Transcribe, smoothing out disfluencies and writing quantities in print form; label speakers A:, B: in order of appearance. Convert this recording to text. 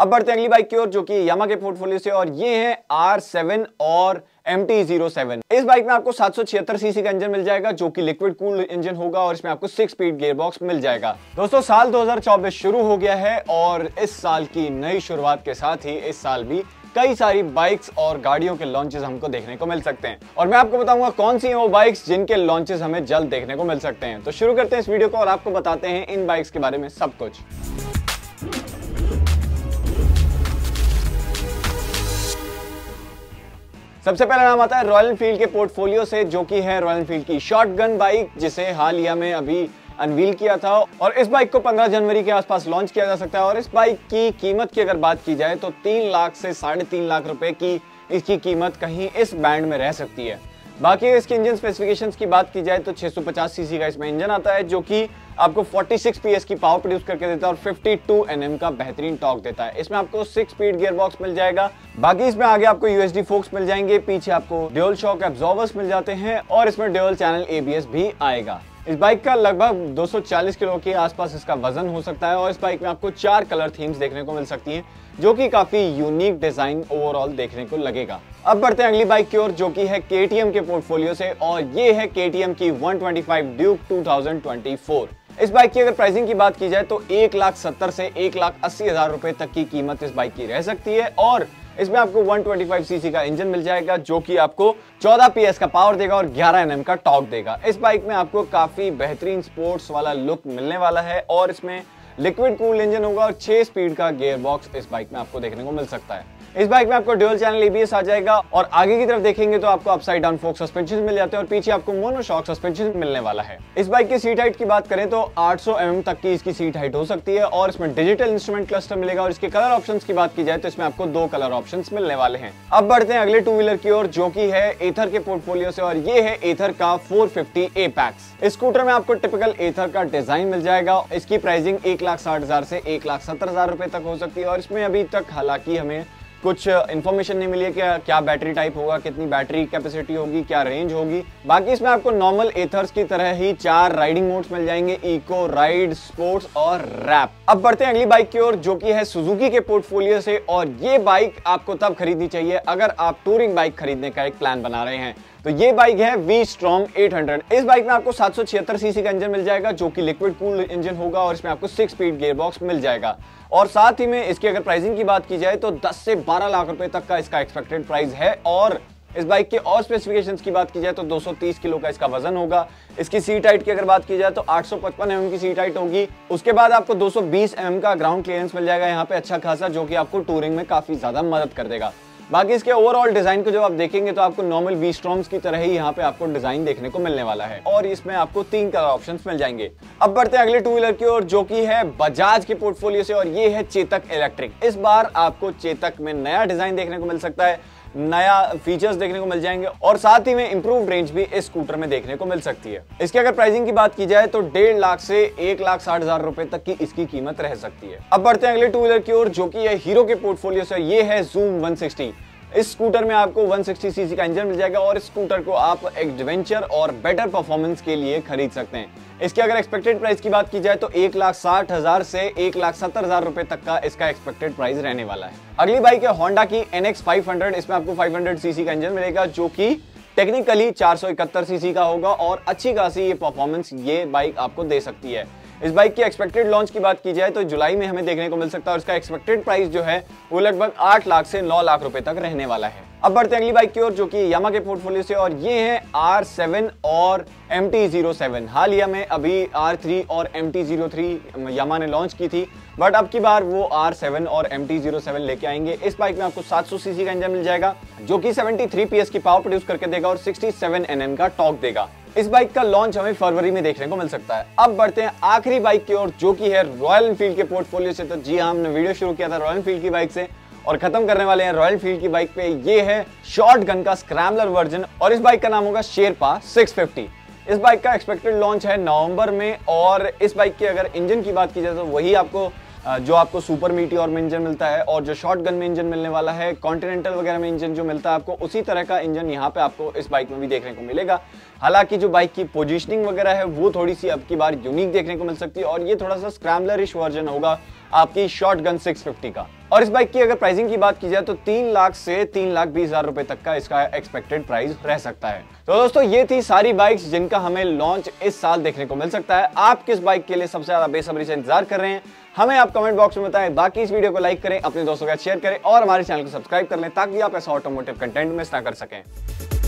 A: अब बढ़ते हैं अगली बाइक की ओर जो कि यामा के पोर्टफोलियो से, और ये है R7 और MT-07। इस बाइक में आपको 776 सीसी का इंजन मिल जाएगा जो कि लिक्विड कूल्ड इंजन होगा और इसमें आपको 6 स्पीड गियर बॉक्स मिल जाएगा। दोस्तों साल 2024 शुरू हो गया है और इस साल की नई शुरुआत के साथ ही इस साल भी कई सारी बाइक्स और गाड़ियों के लॉन्चेस हमको देखने को मिल सकते हैं और मैं आपको बताऊंगा कौन सी हैं वो बाइक्स जिनके लॉन्चेस हमें जल्द देखने को मिल सकते हैं। तो शुरू करते हैं इस वीडियो को और आपको बताते हैं इन बाइक्स के बारे में सब कुछ। सबसे पहला नाम आता है रॉयल एनफील्ड के पोर्टफोलियो से जो कि है रॉयल एनफील्ड की शॉटगन बाइक, जिसे हालिया में अभी अनवील किया था और इस बाइक को 15 जनवरी के आसपास लॉन्च किया जा सकता है। और इस बाइक की कीमत की अगर बात की जाए तो 3 लाख से 3.5 लाख रुपए की इसकी कीमत कहीं इस बैंड में रह सकती है। बाकी इसके इंजन स्पेसिफिकेशंस की बात की जाए तो 650 सीसी का इसमें इंजन आता है जो कि आपको 46 PS की पावर प्रोड्यूस करके देता है और 52 Nm का बेहतरीन टॉर्क देता है। इसमें आपको 6 स्पीड गियर बॉक्स मिल जाएगा। बाकी इसमें आगे आपको USD फोक्स मिल जाएंगे, पीछे आपको ड्यूल शॉक एब्जॉर्बर्स मिल जाते हैं और इसमें ड्यूल चैनल ABS भी आएगा। इस बाइक का लगभग 240 किलो के आसपास इसका वजन हो सकता है और इस बाइक में आपको 4 कलर थीम्स देखने को मिल सकती हैं जो कि काफी यूनिक डिजाइन ओवरऑल देखने को लगेगा। अब बढ़ते हैं अगली बाइक की ओर जो कि है KTM के पोर्टफोलियो से और ये है KTM की 125 ड्यूक 2024। इस बाइक की अगर प्राइसिंग की बात की जाए तो 1,70,000 से 1,80,000 रुपए तक की कीमत इस बाइक की रह सकती है और इसमें आपको 125 सीसी का इंजन मिल जाएगा जो कि आपको 14 PS का पावर देगा और 11 Nm का टॉर्क देगा। इस बाइक में आपको काफी बेहतरीन स्पोर्ट्स वाला लुक मिलने वाला है और इसमें लिक्विड कूल्ड इंजन होगा और 6 स्पीड का गियर बॉक्स इस बाइक में आपको देखने को मिल सकता है। इस बाइक में आपको ड्यूल चैनल ABS आ जाएगा और आगे की तरफ देखेंगे तो आपको अपसाइड डाउन फोक सस्पेंशन मिल जाते हैं और पीछे आपको मोनोशॉक सस्पेंशन मिलने वाला है। इस बाइक की सीट हाइट की बात करें तो 800 mm तक की इसकी सीट हाइट हो सकती है और इसमें डिजिटल इंस्ट्रूमेंट क्लस्टर मिलेगा और इसके कलर ऑप्शंस की बात की जाए तो इसमें आपको 2 कलर ऑप्शंस मिलने वाले हैं। अब बढ़ते हैं अगले 2 व्हीलर की ओर जो कि है एथर के पोर्टफोलियो से और ये है एथर का 450 एपैक्स। इस स्कूटर में आपको टिपिकल एथर का डिजाइन मिल जाएगा। इसकी प्राइसिंग 1,60,000 से 1,70,000 रुपए तक हो सकती है और इसमें अभी तक हालांकि हमें कुछ इन्फॉर्मेशन नहीं मिली है कि क्या बैटरी टाइप होगा, कितनी बैटरी कैपेसिटी होगी, क्या रेंज होगी। बाकी इसमें आपको नॉर्मल एथर्स की तरह ही 4 राइडिंग मोड्स मिल जाएंगे, इको, राइड, स्पोर्ट्स और रैप। अब बढ़ते हैं अगली बाइक की ओर जो कि है सुजुकी के पोर्टफोलियो से और ये बाइक आपको तब खरीदनी चाहिए अगर आप टूरिंग बाइक खरीदने का एक प्लान बना रहे हैं। तो ये बाइक है V-Strom 800। इस बाइक में आपको 776 सीसी का इंजन मिल जाएगा जो कि लिक्विड कूल्ड इंजन होगा और इसमें आपको 6 स्पीड गियर बॉक्स मिल जाएगा और साथ ही में इसकी अगर प्राइसिंग की बात की जाए तो 10 से 12 लाख रुपए तक का इसका एक्सपेक्टेड प्राइस है और इस बाइक के और स्पेसिफिकेशंस की बात की जाए तो 230 किलो का इसका वजन होगा। इसकी सीट हाइट की अगर बात की जाए तो 855 mm की सीट हाइट होगी। उसके बाद आपको 220 mm का ग्राउंड क्लियरेंस मिल जाएगा यहाँ पे अच्छा खासा, जो कि आपको टूरिंग में काफी ज्यादा मदद कर देगा। बाकी इसके ओवरऑल डिजाइन को जब आप देखेंगे तो आपको नॉर्मल V-Stroms की तरह ही यहाँ पे आपको डिजाइन देखने को मिलने वाला है और इसमें आपको 3 कलर ऑप्शंस मिल जाएंगे। अब बढ़ते हैं अगले 2 व्हीलर की ओर जो कि है बजाज के पोर्टफोलियो से और ये है चेतक इलेक्ट्रिक। इस बार आपको चेतक में नया डिजाइन देखने को मिल सकता है, नया फीचर्स देखने को मिल जाएंगे और साथ ही में इंप्रूव्ड रेंज भी इस स्कूटर में देखने को मिल सकती है। इसकी अगर प्राइसिंग की बात की जाए तो 1.5 लाख से 1,60,000 रुपए तक की इसकी कीमत रह सकती है। अब बढ़ते हैं अगले 2 व्हीलर की ओर जो कि है हीरो के पोर्टफोलियो से, ये है Zoom 160। इस स्कूटर में आपको 160 सीसी का इंजन मिल जाएगा और इस स्कूटर को आप एडवेंचर और बेटर परफॉर्मेंस के लिए खरीद सकते हैं। इसकी अगर एक्सपेक्टेड प्राइस की बात की जाए तो 1,60,000 से 1,70,000 रुपए तक का इसका एक्सपेक्टेड प्राइस रहने वाला है। अगली बाइक है होंडा की NX 500। इसमें आपको 500 सीसी का इंजन मिलेगा जो कि टेक्निकली 471 सीसी का होगा और अच्छी खासी ये परफॉर्मेंस ये बाइक आपको दे सकती है। इस बाइक की एक्सपेक्टेड लॉन्च की बात की जाए तो जुलाई में हमें देखने को मिल सकता है और इसका एक्सपेक्टेड प्राइस जो है वो लगभग 8 लाख से 9 लाख रुपए तक रहने वाला है। अब बढ़ते हैं अगली बाइक की ओर जो कि यामा के पोर्टफोलियो से और ये है R7 और MT-07। हालिया में अभी R3 और MT-03 यामा ने लॉन्च की थी बट अब की बार वो R7 और MT-07 लेके आएंगे। इस बाइक में आपको 700 सीसी का इंजन मिल जाएगा जो कि 73 PS की पावर प्रोड्यूस करके देगा और 67 Nm का टॉर्क देगा। इस बाइक का लॉन्च हमें फरवरी में देखने को मिल सकता है। अब बढ़ते हैं आखिरी बाइक की ओर जो कि है रॉयल एनफील्ड के पोर्टफोलियो से। तो जी हाँ, हमने वीडियो शुरू किया था रॉयल एनफील्ड की बाइक से और खत्म करने वाले हैं रॉयल एनफील्ड की बाइक पे। ये है शॉटगन का स्क्रैम्बलर वर्जन और इस बाइक का नाम होगा शेरपा 650। इस बाइक का एक्सपेक्टेड लॉन्च है नवंबर में और इस बाइक की अगर इंजन की बात की जाए तो वही आपको जो आपको सुपर मीटियोर में इंजन मिलता है और जो शॉटगन में इंजन मिलने वाला है, कॉन्टिनेंटल वगैरह में इंजन जो मिलता है आपको, उसी तरह का इंजन यहाँ पे आपको इस बाइक में भी देखने को मिलेगा। हालांकि जो बाइक की पोजीशनिंग वगैरह है वो थोड़ी सी अब की बार यूनिक देखने को मिल सकती है और ये थोड़ा सा स्क्रैम्बलरिश वर्जन होगा आपकी शॉटगन 650 का। और इस बाइक की अगर प्राइसिंग की बात की जाए तो 3 लाख से 3,20,000 रुपए तक का इसका एक्सपेक्टेड प्राइस रह सकता है। तो दोस्तों ये थी सारी बाइक्स जिनका हमें लॉन्च इस साल देखने को मिल सकता है। आप किस बाइक के लिए सबसे ज्यादा बेसब्री से इंतजार कर रहे हैं, हमें आप कमेंट बॉक्स में बताएं। बाकी इस वीडियो को लाइक करें, अपने दोस्तों के साथ शेयर करें और हमारे चैनल को सब्सक्राइब कर लें ताकि आप ऐसा ऑटोमोटिव कंटेंट मिस ना कर सकें।